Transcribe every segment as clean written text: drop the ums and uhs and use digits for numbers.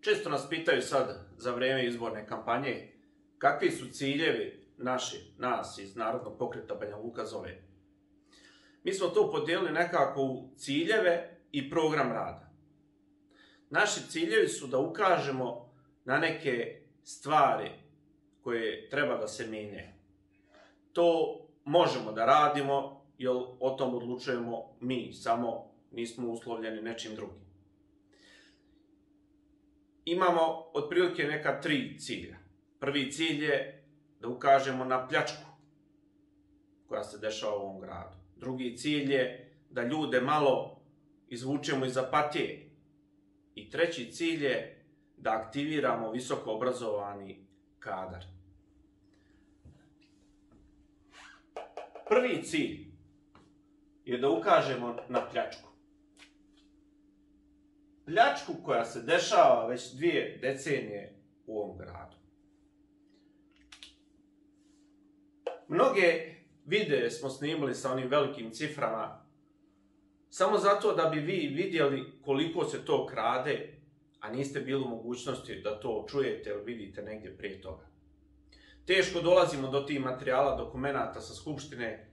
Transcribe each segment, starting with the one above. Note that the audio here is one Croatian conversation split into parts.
Često nas pitaju sad za vrijeme izborne kampanje kakvi su ciljevi nas iz Narodnog pokreta Banja Luka zove. Mi smo to podijelili nekako u ciljeve i program rada. Naši ciljevi su da ukažemo na neke stvari koje treba da se mijenjaju. To možemo da radimo jer o tom odlučujemo mi, samo nismo uslovljeni nečim drugim. Imamo otprilike neka 3 cilja. Prvi cilj je da ukažemo na pljačku koja se dešava u ovom gradu. Drugi cilj je da ljude malo izvučemo iz apatije. I treći cilj je da aktiviramo visoko obrazovani kadar. Prvi cilj je da ukažemo na pljačku. Pljačku koja se dešava već 2 decenije u ovom gradu. Mnoge videe smo snimili sa onim velikim ciframa samo zato da bi vi vidjeli koliko se to krade, a niste bili u mogućnosti da to čujete ili vidite negdje prije toga. Teško dolazimo do tih materijala, dokumenata sa Skupštine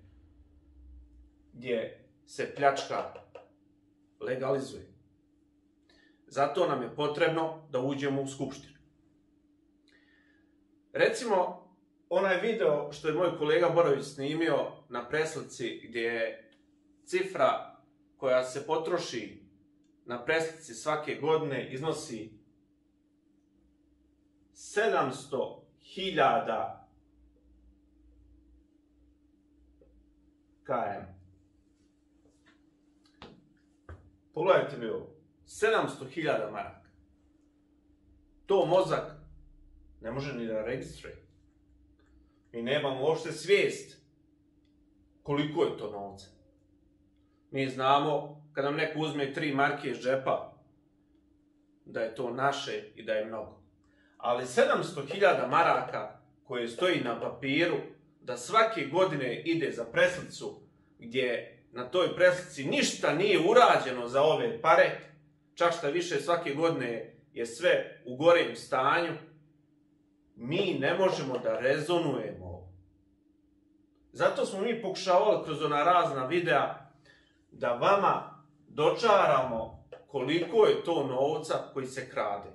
gdje se pljačka legalizuje. Zato nam je potrebno da uđemo u Skupštinu. Recimo, onaj video što je moj kolega Borović snimio na preslici gdje je cifra koja se potroši na preslici svake godine iznosi 700.000 km. Pogledajte mi ovo. 700.000 maraka. To mozak ne može ni da registruje. Mi nemamo uopšte svijest koliko je to novca. Mi znamo kad nam neko uzme 3 marke iz džepa da je to naše i da je mnogo. Ali 700.000 maraka koje stoji na papiru da svake godine ide za preslicu gdje na toj preslici ništa nije urađeno za ove pare, čak šta više svake godine je sve u gorem stanju, mi ne možemo da rezonujemo ovo. Zato smo mi pokušavali kroz ona razna videa da vama dočaramo koliko je to novca koji se krade.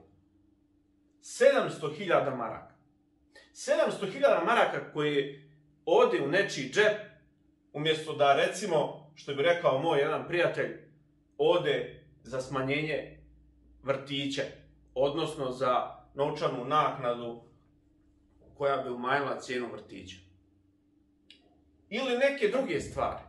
700.000 maraka. 700.000 maraka koji ode u nečiji džep, umjesto da, recimo, što bi rekao moj jedan prijatelj, ode za smanjenje vrtića, odnosno za novčanu naknadu koja bi umanjila cijenu vrtića. Ili neke druge stvari.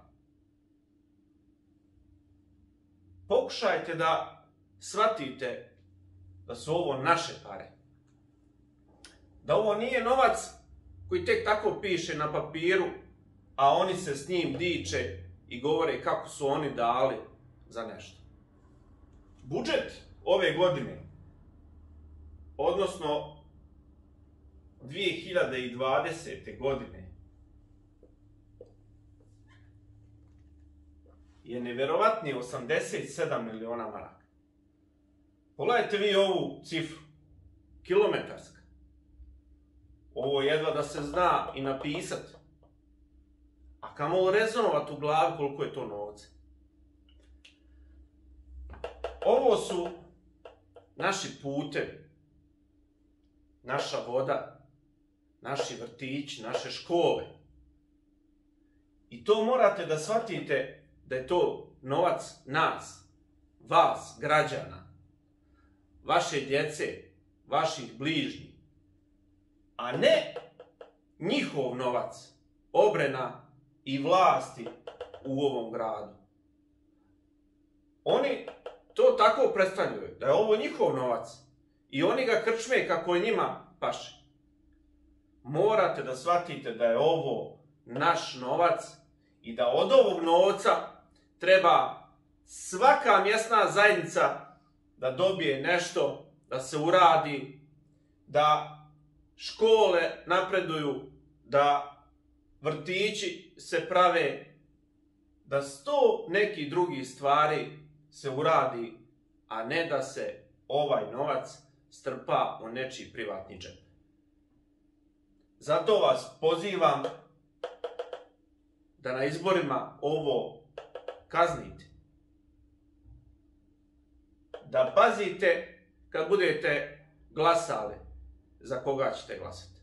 Pokušajte da shvatite da su ovo naše pare. Da ovo nije novac koji tek tako piše na papiru, a oni se s njim diče i govore kako su oni dali za nešto. Budžet ove godine, odnosno 2020. godine, je nevjerovatni 87 miliona maraka. Pogledajte vi ovu cifru, kilometarska. Ovo jedva da se zna i napisati. A kamo rezonovati u glavi koliko je to novca. Ovo su naši putevi, naša voda, naši vrtići, naše škole. I to morate da shvatite da je to novac nas, vas, građana, vaše djece, vaših bližnjih, a ne njihov novac, obrena i vlasti u ovom gradu. Oni to tako predstavljaju, da je ovo njihov novac i oni ga krčme kako je njima paše. Morate da shvatite da je ovo naš novac i da od ovog novca treba svaka mjesna zajednica da dobije nešto, da se uradi, da škole napreduju, da vrtići se prave, da 100 nekih drugih stvari se uradi, a ne da se ovaj novac strpa u nečiji privatni džep. Zato vas pozivam da na izborima ovo kaznite. Da pazite kad budete glasali za koga ćete glasati.